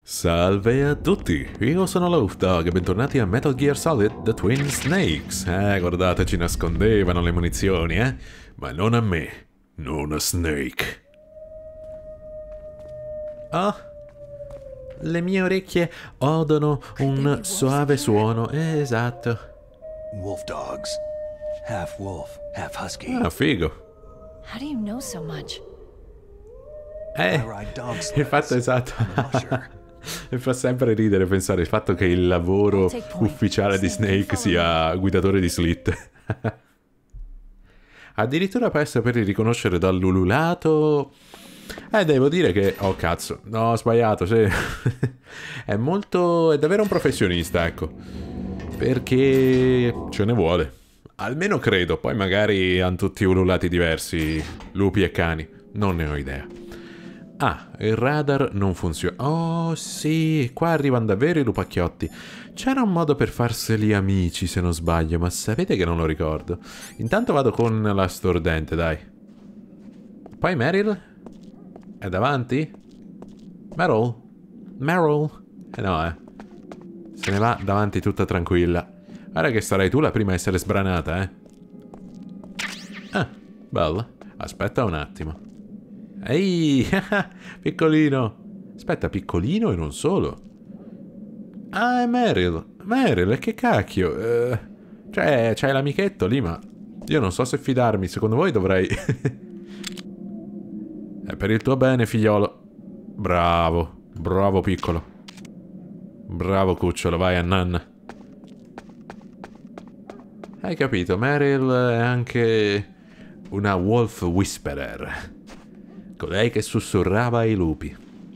Salve a tutti, io sono Loafdog e bentornati a Metal Gear Solid The Twin Snakes. Guardate, ci nascondevano le munizioni, ma non a me, non a Snake. Oh, le mie orecchie odono un soave suono, esatto. Wolf dogs. Half wolf, half husky. Ah, figo. How do you know so much? I ride dogs. Il fatto esatto. Mi fa sempre ridere pensare il fatto che il lavoro ufficiale di Snake sia guidatore di slitte. Addirittura può saper riconoscere dall'ululato. Devo dire che... Oh cazzo, no, ho sbagliato, sì. È davvero un professionista, ecco. Perché ce ne vuole. Almeno credo, poi magari hanno tutti ululati diversi, lupi e cani. Non ne ho idea. Ah, il radar non funziona. Oh sì, qua arrivano davvero i lupacchiotti. C'era un modo per farseli amici se non sbaglio, ma sapete che non lo ricordo. Intanto vado con la stordente, dai. Poi Meryl? È davanti? Meryl? Meryl? No, se ne va davanti tutta tranquilla. Guarda che sarai tu la prima a essere sbranata, Ah, bella. Aspetta un attimo. Ehi, piccolino. Aspetta, piccolino e non solo. Ah, è Meryl. Meryl, e che cacchio? Cioè, c'hai l'amichetto lì, ma io non so se fidarmi. Secondo voi dovrei... È per il tuo bene, figliolo. Bravo. Bravo, piccolo. Bravo, cucciolo. Vai a nanna. Hai capito? Meryl è anche una wolf whisperer. Colei che sussurrava ai lupi.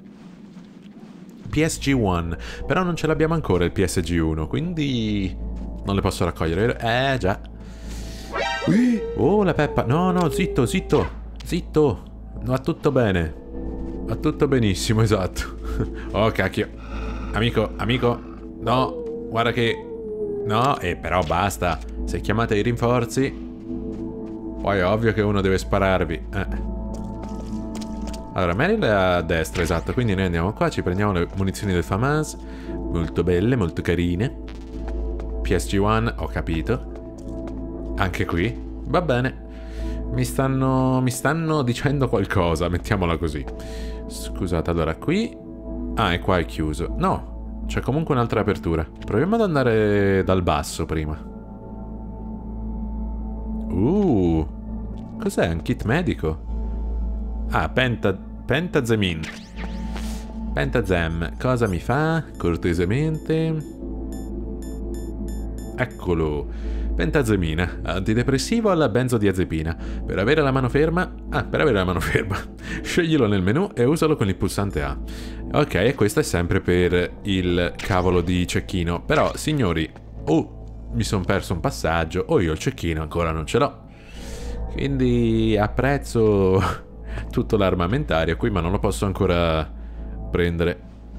PSG-1. Però non ce l'abbiamo ancora il PSG-1, quindi... non le posso raccogliere, vero? Già. Oh, la peppa. No, no, zitto, zitto. Zitto. Va tutto bene. Va tutto benissimo, esatto. Oh, cacchio. Amico, amico. No, guarda che... No, però basta. Se chiamate i rinforzi... Poi è ovvio che uno deve spararvi. Allora, Meryl è a destra, esatto, quindi noi andiamo qua, ci prendiamo le munizioni del FAMAS, molto belle, molto carine. PSG-1, ho capito. Anche qui, va bene. Mi stanno dicendo qualcosa, mettiamola così. Scusate, allora qui... Ah, e qua è chiuso. No, c'è comunque un'altra apertura. Proviamo ad andare dal basso prima. Cos'è? Un kit medico? Ah, Pentazem. Pentazem. Cosa mi fa? Cortesemente. Eccolo. Pentazemina. Antidepressivo alla benzodiazepina. Per avere la mano ferma... Ah, per avere la mano ferma. Sceglilo nel menu e usalo con il pulsante A. Ok, e questo è sempre per il cavolo di cecchino. Però, signori... mi sono perso un passaggio. O io il cecchino ancora non ce l'ho. Quindi apprezzo... tutto l'armamentario qui, ma non lo posso ancora prendere.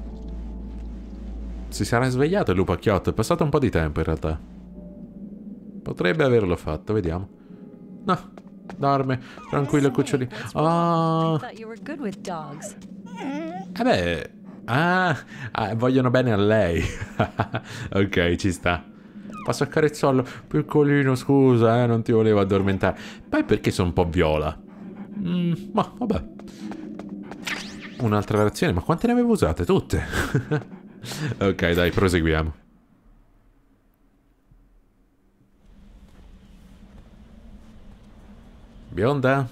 Si sarà svegliato il lupacchiotto, è passato un po' di tempo in realtà. Potrebbe averlo fatto, vediamo. No, dorme, tranquillo cucciolino. Oh. Vogliono bene a lei. Ok, ci sta. Posso accarezzarlo? Piccolino, scusa, non ti volevo addormentare. Poi perché sono un po' viola? Ma vabbè. Un'altra reazione, ma quante ne avevo usate? Tutte. Ok, dai, proseguiamo. Bionda.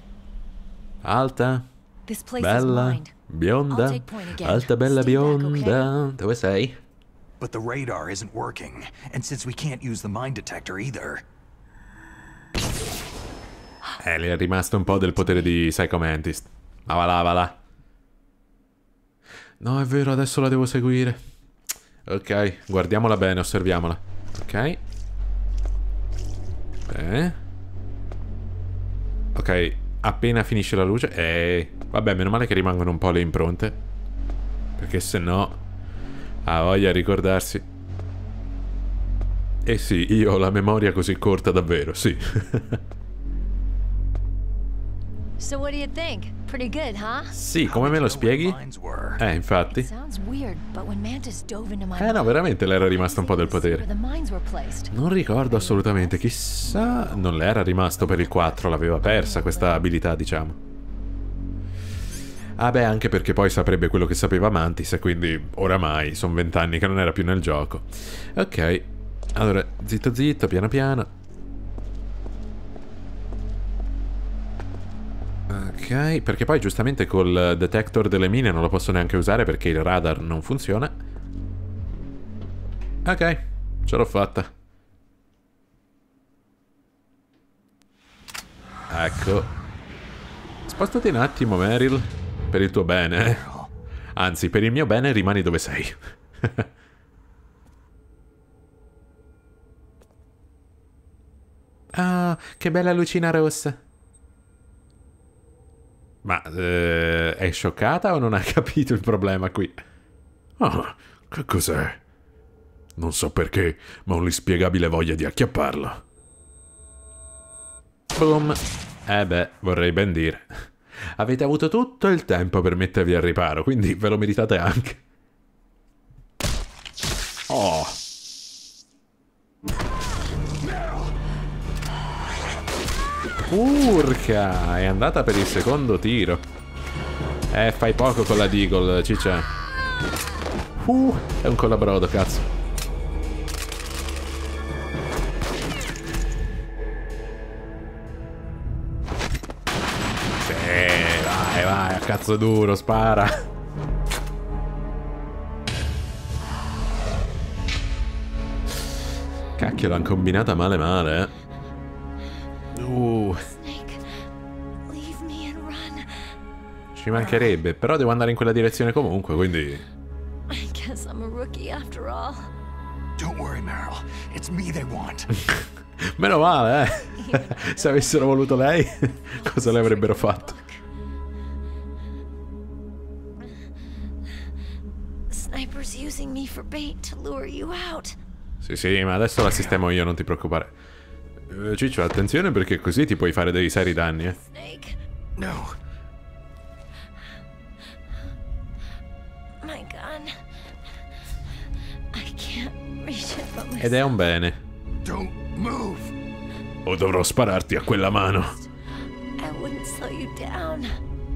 Alta. Bella. Bionda. Alta, bella, bionda. Dove sei? But the radar isn't working, and since we can't use the mine detector either. Le è rimasto un po' del potere di Psycho Mantis. Ma va là, va là. No, è vero, adesso la devo seguire. Ok, guardiamola bene, osserviamola. Ok. Ok, appena finisce la luce... Vabbè, meno male che rimangono un po' le impronte. Perché se no... Ha voglia di ricordarsi. Sì, io ho la memoria così corta davvero, sì. So what do you think? Pretty good, huh? Sì, come me lo spieghi? Infatti. Sounds weird, but when Mantis dove into my No, veramente le era rimasto un po' del where potere. the mines were placed. Non ricordo assolutamente, chissà... Non le era rimasto per il 4, l'aveva persa questa abilità, diciamo. Ah beh, anche perché poi saprebbe quello che sapeva Mantis e quindi oramai sono 20 anni che non era più nel gioco. Ok, allora, zitto zitto, piano piano. Ok, perché poi giustamente col detector delle mine non lo posso neanche usare perché il radar non funziona. Ok, ce l'ho fatta. Ecco. Spostati un attimo, Meryl. Per il tuo bene. Anzi, per il mio bene rimani dove sei. Ah, che bella lucina rossa. Ma è scioccata o non ha capito il problema qui? Ah, che cos'è? Non so perché, ma ho un'inspiegabile voglia di acchiapparla. Boom. Beh, vorrei ben dire. Avete avuto tutto il tempo per mettervi al riparo, quindi ve lo meritate anche. Oh. Urca, è andata per il secondo tiro. Fai poco con la Deagle, ciccia. È un colabrodo, cazzo. Vai, a cazzo duro, spara. Cacchio, l'hanno combinata male male, eh. Snake, leave me and run. Ci mancherebbe, però devo andare in quella direzione comunque, quindi... I guess I'm a rookie after all. Don't worry, Meryl. It's me they want. Meno male, Se avessero voluto lei, cosa le avrebbero fatto? Sniper's using me for bait to lure you out. Sì, ma adesso la sistemo io, non ti preoccupare. Ciccio, attenzione perché così ti puoi fare dei seri danni, eh. Snake, No. my gun. I can't reach it but Ed è un bene. Don't move. O dovrò spararti a quella mano. I wouldn't slow you down.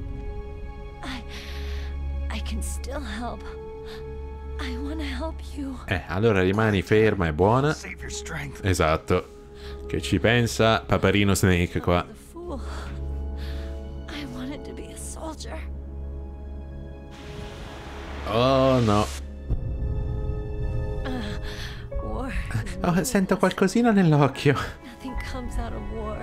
I can still help. I want to help you. Allora rimani ferma e buona. Save your strength. Esatto. Che ci pensa Paparino Snake qua. The fool. I wanted to be a soldier. Oh no. War. Oh, sento qualcosina nell'occhio. Nothing comes out of war.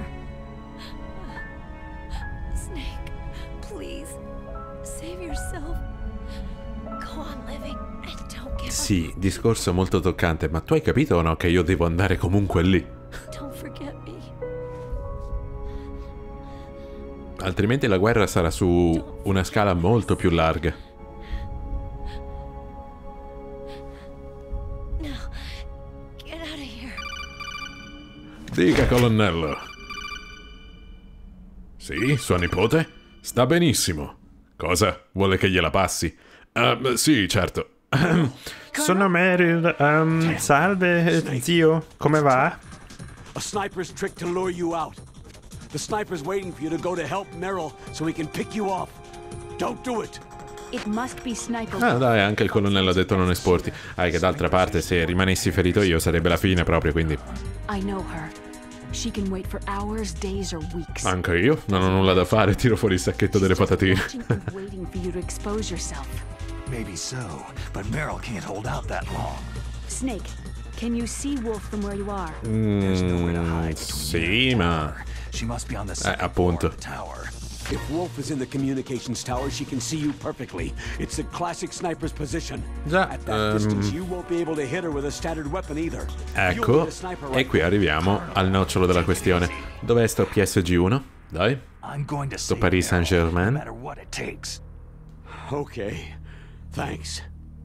Snake, please, save yourself. Go on living and don't give Sì, discorso molto toccante, ma tu hai capito o no che io devo andare comunque lì? up. Don't forget me. Altrimenti la guerra sarà su una scala molto più larga. Now, get out of here. Dica, colonnello. Sì, sua nipote? Sta benissimo. Cosa? Vuole che gliela passi? Sì, certo. Sono Meryl. Salve, zio. Come va? A sniper's trick to lure you out. The sniper's waiting for you to go to help Meryl so he can pick you off. Don't do it. It must be Sniper. Ah, dai, anche il colonnello ha detto non esporti. Che d'altra parte, se rimanessi ferito io sarebbe la fine proprio, quindi... I know her. She can wait for hours, days or weeks. Anche io? Non ho nulla da fare, tiro fuori il sacchetto delle patatine. Watching and waiting for you to expose yourself. Maybe so, but Meryl can't hold out that long. Snake, can you see Wolf from where you are? There's nowhere to hide. Sì, ma... She must be on the second appunto. floor of the tower. If Wolf is in the communications tower, she can see you perfectly. It's the classic sniper's position. Già, At that distance, you won't be able to hit her with a standard weapon either. You'll ecco, need a sniper e rifle. qui arriviamo al nocciolo della questione. Dov'è sto PSG1? Dai. I'm going to Sto save Paris Meryl, Saint-Germain. no matter what it takes. Okay, thanks.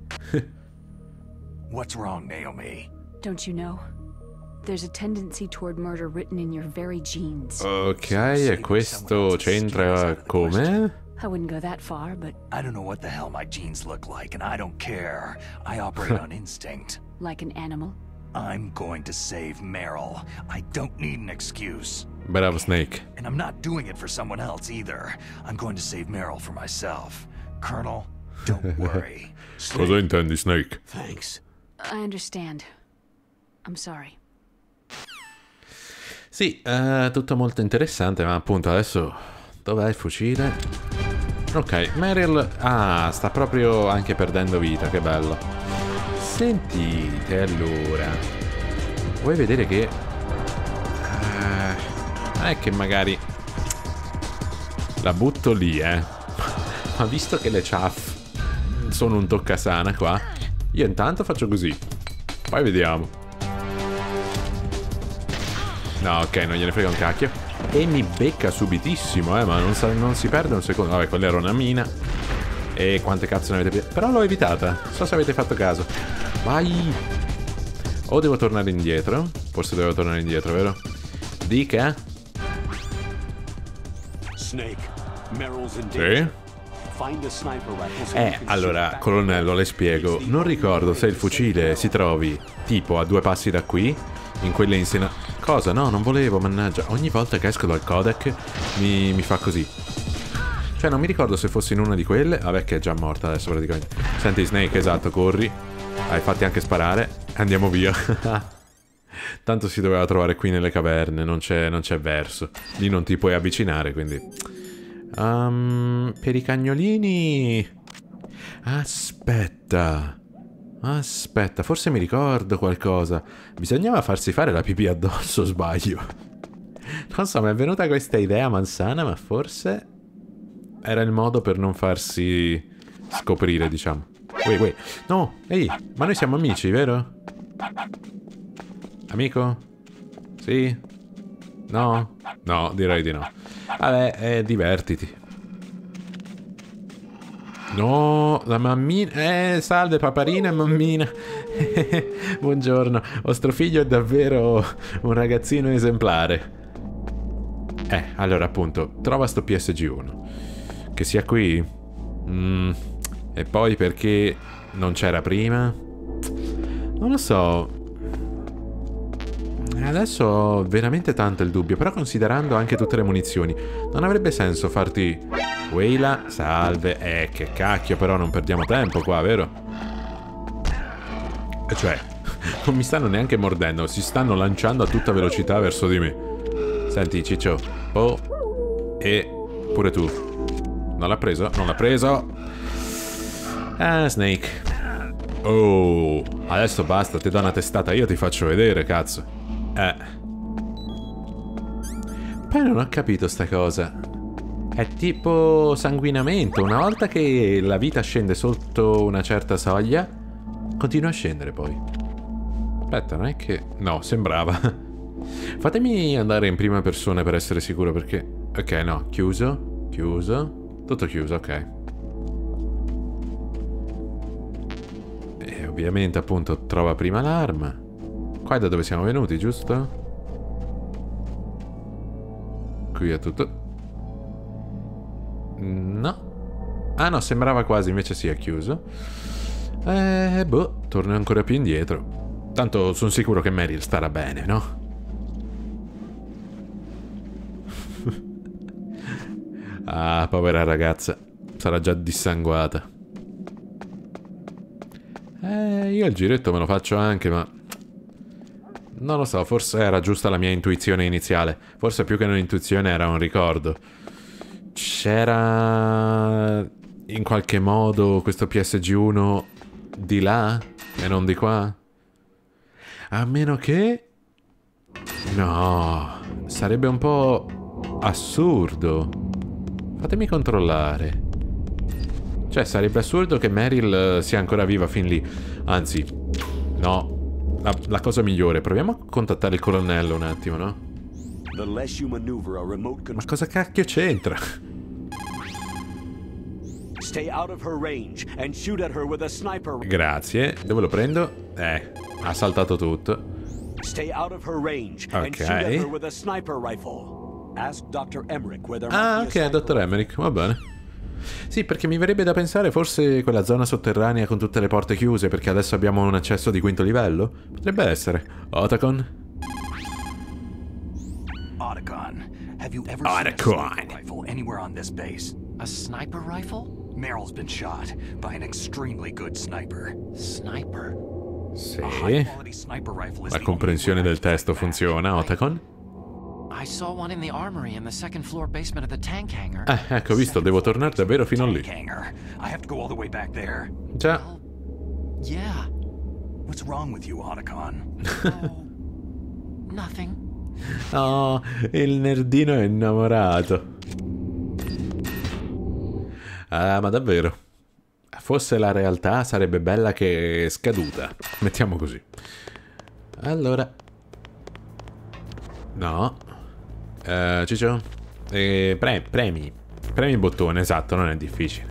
What's wrong, Naomi? Don't you know? There's a tendency toward murder written in your very genes. Ok, e questo c'entra come? I wouldn't go that far, but I don't know what the hell my genes look like, and I don't care. I operate on instinct. like an animal. I'm going to save Meryl. I don't need an excuse. Bravo Snake. And I'm not doing it for someone else either. I'm going to save Meryl for myself. Colonel, don't worry. Cosa intendi, Snake? Thanks. I understand. I'm sorry. Sì, tutto molto interessante, ma appunto adesso dov'è il fucile? Ok, Meryl... Ah, sta proprio anche perdendo vita, che bello. Sentite, allora... Vuoi vedere che... non è che magari... La butto lì, Ma visto che le chaff sono un toccasana qua, io intanto faccio così. Poi vediamo. No, ok, non gliene frega un cacchio. E mi becca subitissimo, ma non si perde un secondo. Vabbè, quella era una mina. E quante cazzo ne avete... Però l'ho evitata. Non so se avete fatto caso. Vai! O devo tornare indietro. Forse devo tornare indietro, vero? Dica? Snake, Meryl's in Sì? danger. Find the sniper rifle so you can Allora, shoot back. colonnello, le spiego. Non ricordo se il fucile si trovi tipo a 2 passi da qui, in quelle insena... Cosa? No, non volevo, mannaggia. Ogni volta che esco dal codec mi fa così. Cioè, non mi ricordo se fossi in una di quelle. Vabbè, che è già morta adesso praticamente. Senti, Snake, esatto, corri. Hai fatti anche sparare. Andiamo via. Tanto si doveva trovare qui nelle caverne, non c'è verso. Lì non ti puoi avvicinare, quindi... per i cagnolini... Aspetta, forse mi ricordo qualcosa. Bisognava farsi fare la pipì addosso, sbaglio. Non so, mi è venuta questa idea malsana, ma forse... Era il modo per non farsi scoprire, diciamo. Wait. No, ehi, ma noi siamo amici, vero? Amico? Sì? No? No, direi di no. Vabbè, divertiti. No, la mammina... salve paparina e mammina. Buongiorno, vostro figlio è davvero un ragazzino esemplare. Allora appunto, trova sto PSG1. Che sia qui? E poi perché non c'era prima? Non lo so. Adesso ho veramente tanto il dubbio, però considerando anche tutte le munizioni, non avrebbe senso farti... Weila, salve. Che cacchio, però non perdiamo tempo qua, vero? Cioè, non mi stanno neanche mordendo, si stanno lanciando a tutta velocità verso di me. Senti, Ciccio. E pure tu. Non l'ha preso? Non l'ha preso. Snake. Oh, adesso basta, ti do una testata, io ti faccio vedere, cazzo. Poi non ho capito sta cosa. È tipo sanguinamento. Una volta che la vita scende sotto una certa soglia, continua a scendere poi. Aspetta, non è che... No, sembrava. Fatemi andare in prima persona per essere sicuro, perché... Ok, no, chiuso. Tutto chiuso, ok. E ovviamente, appunto, trova prima l'arma. Qua è da dove siamo venuti, giusto? Qui è tutto... No. Ah no, sembrava quasi, invece sì, è chiuso. Torno ancora più indietro. Tanto sono sicuro che Meryl starà bene, no? Ah, povera ragazza. Sarà già dissanguata. Io il giretto me lo faccio anche, ma... Non lo so, forse era giusta la mia intuizione iniziale. Forse più che un'intuizione era un ricordo. C'era... in qualche modo questo PSG1 di là e non di qua? A meno che... No, sarebbe un po' assurdo. Fatemi controllare. Cioè, sarebbe assurdo che Meryl sia ancora viva fin lì. Anzi, no. La cosa migliore, proviamo a contattare il colonnello un attimo, no? Ma cosa cacchio c'entra? Grazie. Dove lo prendo? Ha saltato tutto. Ok. Ah, ok, Dr. Emmerich, va bene. Sì, perché mi verrebbe da pensare forse quella zona sotterranea con tutte le porte chiuse, perché adesso abbiamo un accesso di quinto livello? Potrebbe essere. Otacon? Otacon, have you ever seen a Otacon. sniper rifle anywhere on this base? A sniper rifle? Meryl's been shot by an extremely good sniper. Sniper? Sì. A high-quality sniper rifle is La the comprensione only way del testo funziona, Otacon? I saw one in the armory in the second floor basement of the tank hangar. Ecco, visto, devo tornare davvero fino lì. tank hangar. I have to go all the way back there. Già. Well, yeah. What's wrong with you, Otacon? Oh, nothing. Oh, il nerdino è innamorato. Ah, ma davvero? Fosse la realtà sarebbe bella che è scaduta. Mettiamo così. Allora. No. Ciccio? Premi. Premi il bottone, esatto, non è difficile.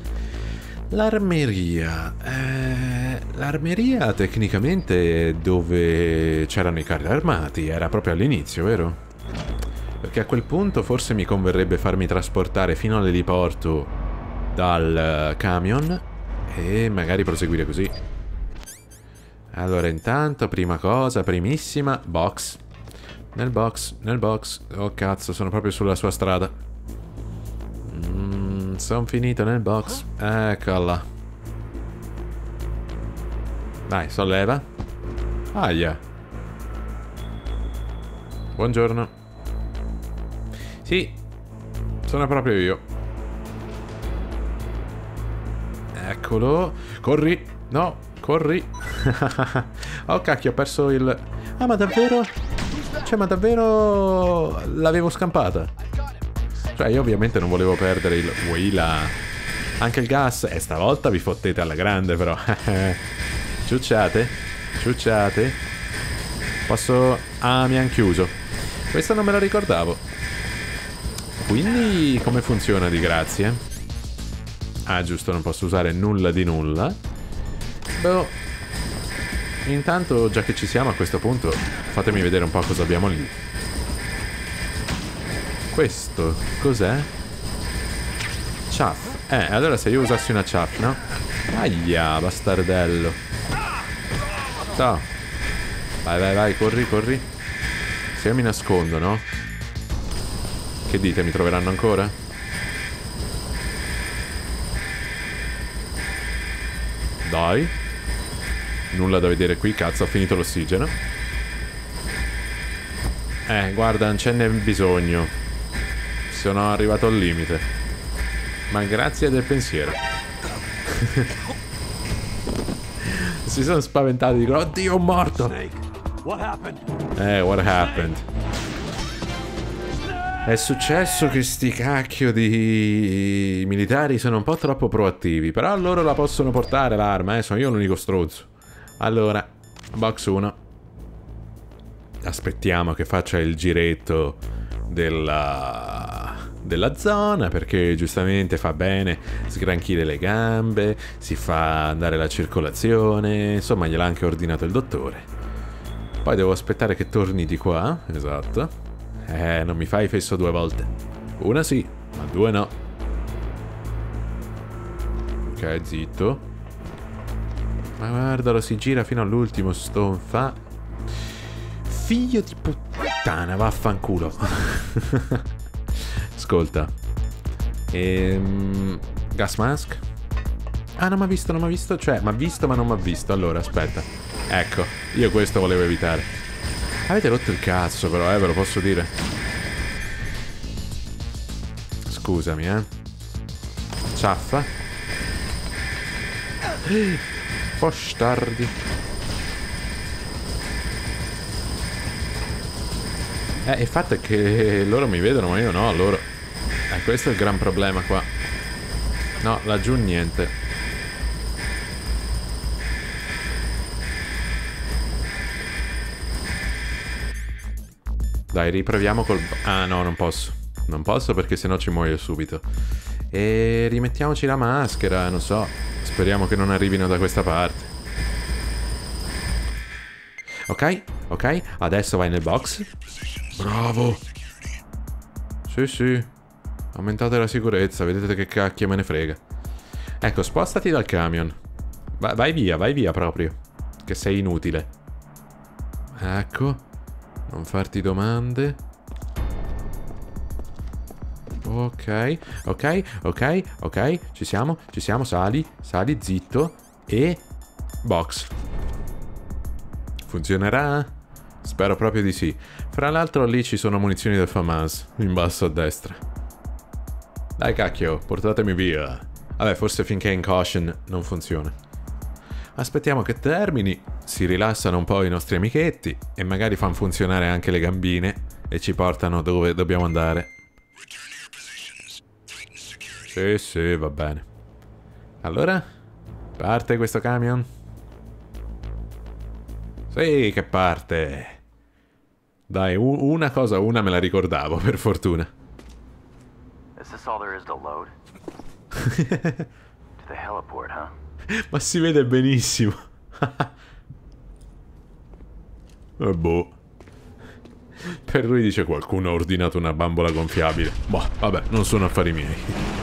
L'armeria. L'armeria tecnicamente è dove c'erano i carri armati. Era proprio all'inizio, vero? Perché a quel punto forse mi converrebbe farmi trasportare fino all'eliporto dal camion e magari proseguire così. Allora, intanto, prima cosa, primissima, box. Nel box. Oh cazzo, sono proprio sulla sua strada. Sono finito nel box. Eccola. Dai, solleva. Aia. Buongiorno. Sì, sono proprio io. Eccolo. Corri. No, corri. Oh cacchio, ho perso il... Ah, ma davvero? Cioè, ma davvero l'avevo scampata? Cioè, io ovviamente non volevo perdere il... Wila. Anche il gas. E stavolta vi fottete alla grande, però. Ciucciate. Ciucciate. Posso... Ah, mi hanno chiuso. Questo non me lo ricordavo. Quindi, come funziona di grazie? Ah, giusto, non posso usare nulla di nulla. Boh. Intanto, già che ci siamo a questo punto, fatemi vedere un po' cosa abbiamo lì. Questo, cos'è? Chaff. Allora se io usassi una chaff, no? Aia, bastardello. No. Vai, corri. Se io mi nascondo, no? Che dite, mi troveranno ancora? Dai. Nulla da vedere qui, cazzo, ho finito l'ossigeno. Guarda, non ce n'è bisogno. Sono arrivato al limite. Ma grazie del pensiero. Si sono spaventati, dicono, oddio, ho morto. What happened? What happened? È successo che sti cacchio di militari sono un po' troppo proattivi. Però loro la possono portare l'arma, sono io l'unico stronzo. Allora, box 1. Aspettiamo che faccia il giretto della zona, perché giustamente fa bene sgranchire le gambe, si fa andare la circolazione, insomma gliel'ha anche ordinato il dottore. Poi devo aspettare che torni di qua, esatto. Non mi fai fesso 2 volte. Una sì, ma 2 no. Ok, zitto. Ma guardalo, si gira fino all'ultimo, stonfa. Figlio di puttana, vaffanculo. Ascolta. Gas mask? Ah, non mi ha visto, cioè, mi ha visto ma non mi ha visto. Allora, aspetta. Ecco, io questo volevo evitare. Avete rotto il cazzo però, ve lo posso dire. Scusami, Ciaffa. Postardi. Il fatto è che loro mi vedono ma io no, loro. Questo è il gran problema qua. No, laggiù niente. Dai, riproviamo col... Ah no, non posso. Non posso perché sennò ci muoio subito. E rimettiamoci la maschera, non so. Speriamo che non arrivino da questa parte. Ok, adesso vai nel box. Bravo. Sì. Aumentate la sicurezza, vedete che cacchio me ne frega. Ecco, spostati dal camion. Vai via proprio. Che sei inutile. Ecco. Non farti domande. Ok. Ci siamo, sali, zitto. E... box. Funzionerà? Spero proprio di sì. Fra l'altro lì ci sono munizioni del FAMAS, in basso a destra. Dai cacchio, portatemi via. Vabbè, forse finché è in caution non funziona. Aspettiamo che termini, si rilassano un po' i nostri amichetti e magari fanno funzionare anche le gambine e ci portano dove dobbiamo andare. Sì, va bene. Allora, parte questo camion? Sì, che parte. Dai, una me la ricordavo, per fortuna. Is this all there is to load? To the heliport, huh? Ma si vede benissimo. Boh. Per lui dice qualcuno ha ordinato una bambola gonfiabile. Boh, vabbè, non sono affari miei.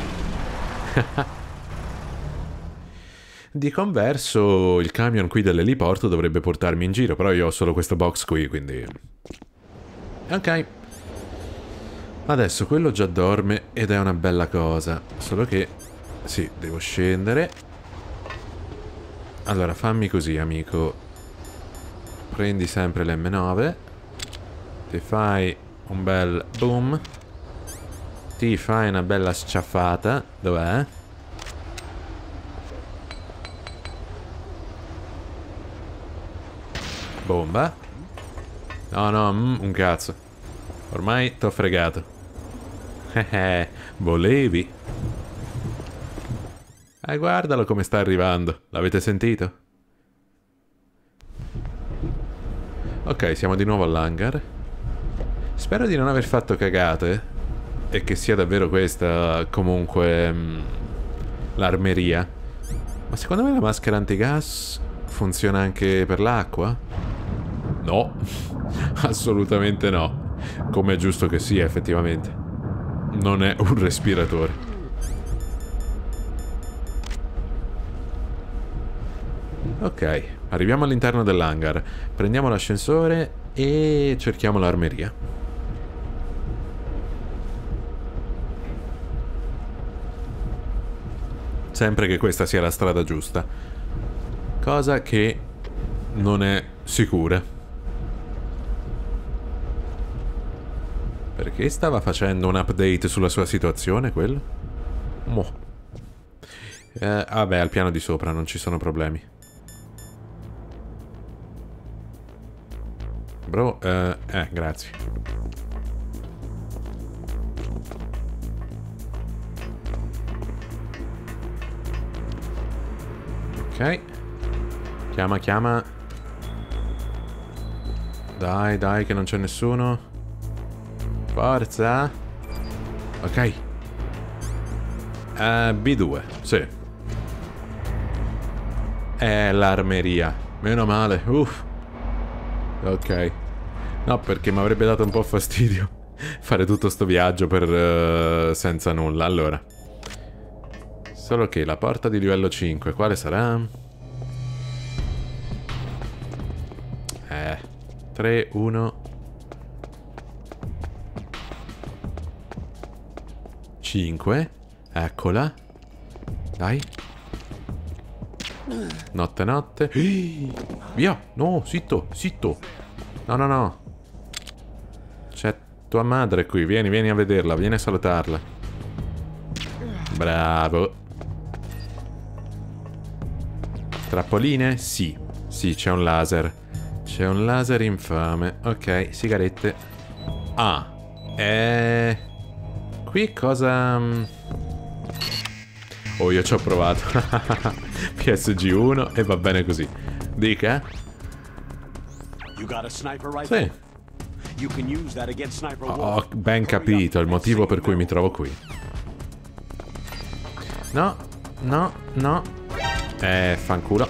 Di converso, il camion qui dell'eliporto dovrebbe portarmi in giro, però io ho solo questo box qui, quindi... Ok. Adesso quello già dorme ed è una bella cosa. Solo che... sì, devo scendere. Allora, fammi così, amico. Prendi sempre l'M9. Ti fai un bel boom. Ti fai una bella sciaffata. Dov'è? Bomba. No, un cazzo. Ormai t'ho fregato. Volevi. Guardalo come sta arrivando. L'avete sentito? Ok, siamo di nuovo all'hangar. Spero di non aver fatto cagate e che sia davvero questa comunque l'armeria. Ma secondo me la maschera antigas funziona anche per l'acqua? No, assolutamente no. Come è giusto che sia, effettivamente. Non è un respiratore. Ok, arriviamo all'interno dell'hangar. Prendiamo l'ascensore e cerchiamo l'armeria. Sempre che questa sia la strada giusta. Cosa che non è sicura. Perché stava facendo un update sulla sua situazione, quello? Mo. Vabbè, al piano di sopra non ci sono problemi. Bro, grazie. Ok. Chiama. Dai, che non c'è nessuno. Forza. Ok. B2, sì. È l'armeria. Meno male, uff. Ok. No, perché mi avrebbe dato un po' fastidio fare tutto sto viaggio per senza nulla. Allora, solo che la porta di livello 5 quale sarà? 3, 1 5. Eccola. Dai. Notte. Via. No, zitto. No. C'è tua madre qui. Vieni a vederla. Vieni a salutarla. Bravo. Trappoline? Sì, c'è un laser. C'è un laser infame. Ok, sigarette. Qui cosa... Oh, io ci ho provato. PSG1 e va bene così. Dica? Sì. Ho ben capito il motivo per cui mi trovo qui. No. Fanculo.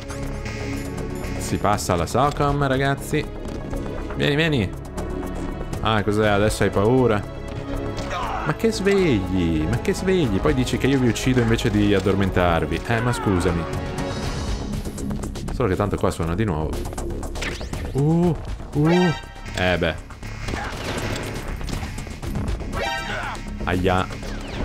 Si passa alla SOCOM, ragazzi. Vieni. Ah, cos'è? Adesso hai paura? Ma che svegli? Ma che svegli? Poi dici che io vi uccido invece di addormentarvi. Ma scusami. Solo che tanto qua suona di nuovo. Beh. Aia.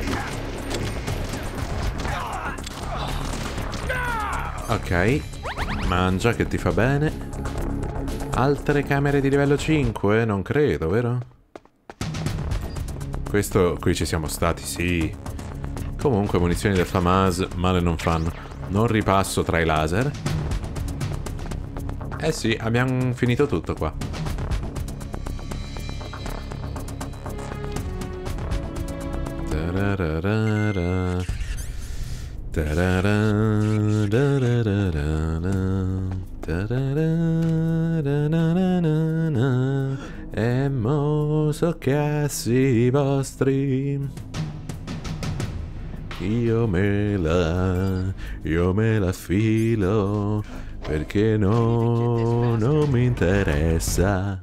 Ok. Mangia che ti fa bene. Altre camere di livello 5? Non credo, vero? Questo qui ci siamo stati, sì. Comunque munizioni del FAMAS male non fanno. Non ripasso tra i laser. Eh sì, abbiamo finito tutto qua. E mo so cazzi vostri. Io me la filo perché non mi interessa.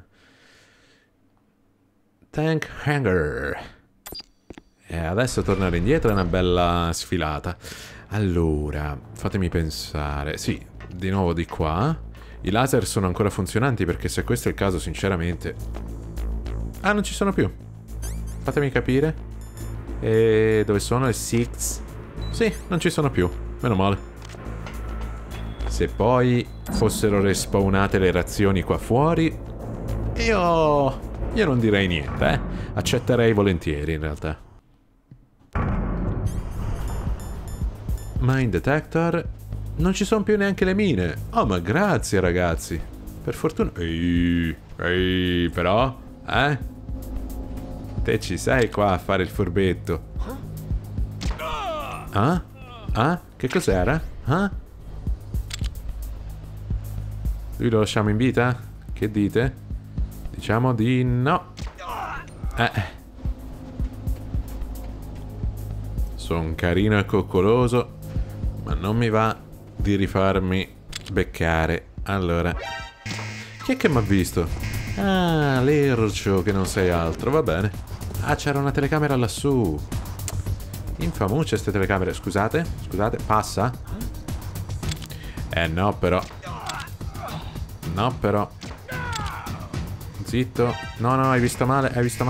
Tank Hanger. E adesso tornare indietro è una bella sfilata. Allora, fatemi pensare. Sì, di nuovo di qua. I laser sono ancora funzionanti perché se questo è il caso, sinceramente... Ah, non ci sono più. Fatemi capire. E dove sono le Six? Sì, non ci sono più. Meno male. Se poi fossero respawnate le razioni qua fuori, io non direi niente, eh. Accetterei volentieri, in realtà. Mine detector. Non ci sono più neanche le mine. Oh, ma grazie, ragazzi. Per fortuna... Ehi, però... Te ci sei qua a fare il furbetto. Ah? Che cos'era? Ah? Lui lo lasciamo in vita? Che dite? Diciamo di no. Sono carino e coccoloso, ma non mi va di rifarmi beccare. Allora, chi è che mi ha visto? Ah, l'Ercio, che non sei altro, va bene. Ah, c'era una telecamera lassù. Infamucce queste telecamere. Scusate, passa? No però. Zitto. No, hai visto male,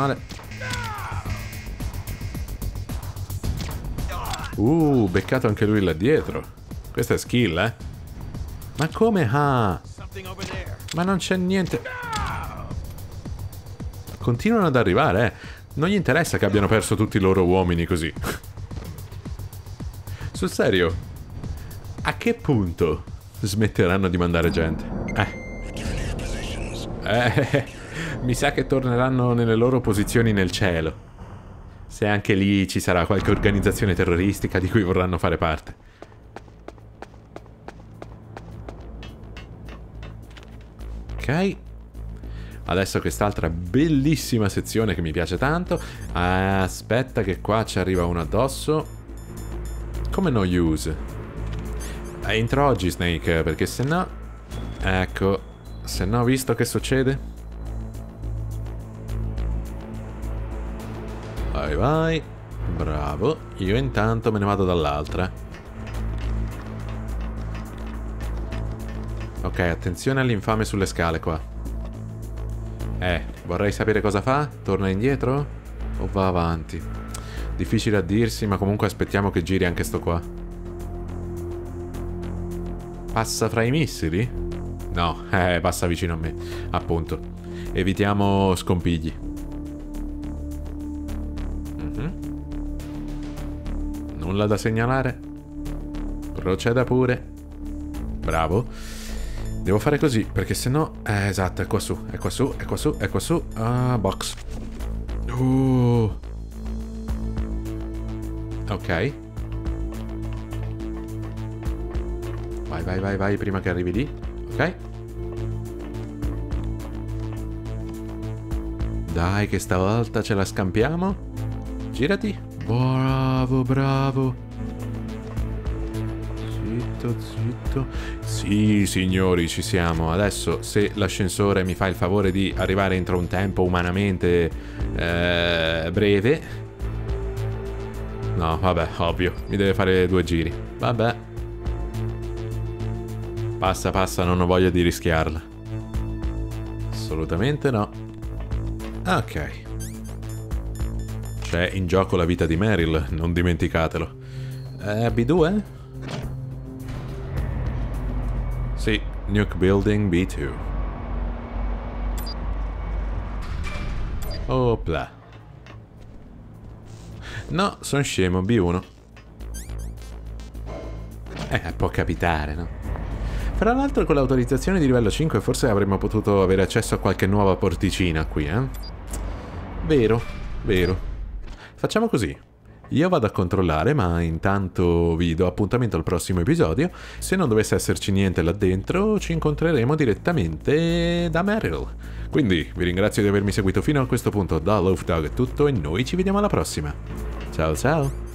beccato anche lui là dietro. Questa è skill, eh? Ma come? Ma non c'è niente. Continuano ad arrivare, eh. Non gli interessa che abbiano perso tutti i loro uomini così. Sul serio? A che punto smetteranno di mandare gente? Mi sa che torneranno nelle loro posizioni nel cielo. Se anche lì ci sarà qualche organizzazione terroristica di cui vorranno fare parte. Ok. Adesso quest'altra bellissima sezione che mi piace tanto. Aspetta che qua ci arriva uno addosso. Come no use? Entro oggi, Snake, perché se no... Ecco, se no visto che succede? Vai. Bravo. Io intanto me ne vado dall'altra. Ok, attenzione all'infame sulle scale qua. Vorrei sapere cosa fa. Torna indietro? O va avanti? Difficile a dirsi, ma comunque aspettiamo che giri anche sto qua. Passa fra i missili? No, passa vicino a me. Appunto. Evitiamo scompigli. Nulla da segnalare. Proceda pure. Bravo. Devo fare così, perché sennò... esatto, è qua su. Ah, box. Ok. Vai, prima che arrivi lì. Ok. Dai, che stavolta ce la scampiamo. Girati. Bravo. Zitto. Sì, signori, ci siamo. Adesso, se l'ascensore mi fa il favore di arrivare entro un tempo umanamente breve, No, vabbè, ovvio. Mi deve fare 2 giri. Vabbè. Passa, passa, non ho voglia di rischiarla. Assolutamente no. Ok. C'è in gioco la vita di Meryl, non dimenticatelo. B2? Sì, Nuke Building B2. Opla. No, sono scemo, B1. Può capitare, no? Fra l'altro con l'autorizzazione di livello 5 forse avremmo potuto avere accesso a qualche nuova porticina qui, eh? Vero, vero. Facciamo così. Io vado a controllare, ma intanto vi do appuntamento al prossimo episodio. Se non dovesse esserci niente là dentro, ci incontreremo direttamente da Meryl. Quindi vi ringrazio di avermi seguito fino a questo punto. Da Loaf Dog è tutto e noi ci vediamo alla prossima. Ciao ciao!